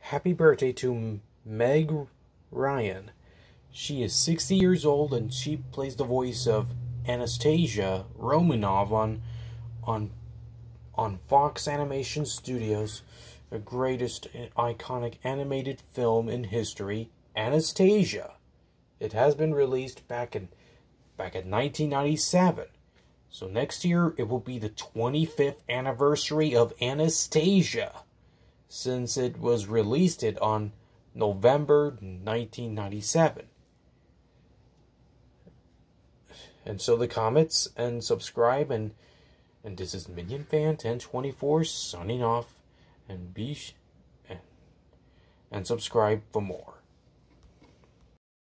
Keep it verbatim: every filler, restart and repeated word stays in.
Happy birthday to Meg Ryan. She is sixty years old and she plays the voice of Anastasia Romanov on on on Fox Animation Studios, the greatest iconic animated film in history, Anastasia. It has been released back in back in nineteen ninety-seven. So next year it will be the twenty-fifth anniversary of Anastasia, since it was released it on November nineteen ninety-seven. And so the comments and subscribe, and and this is Minion Fan ten twenty-four signing off, and be sh and, and subscribe for more.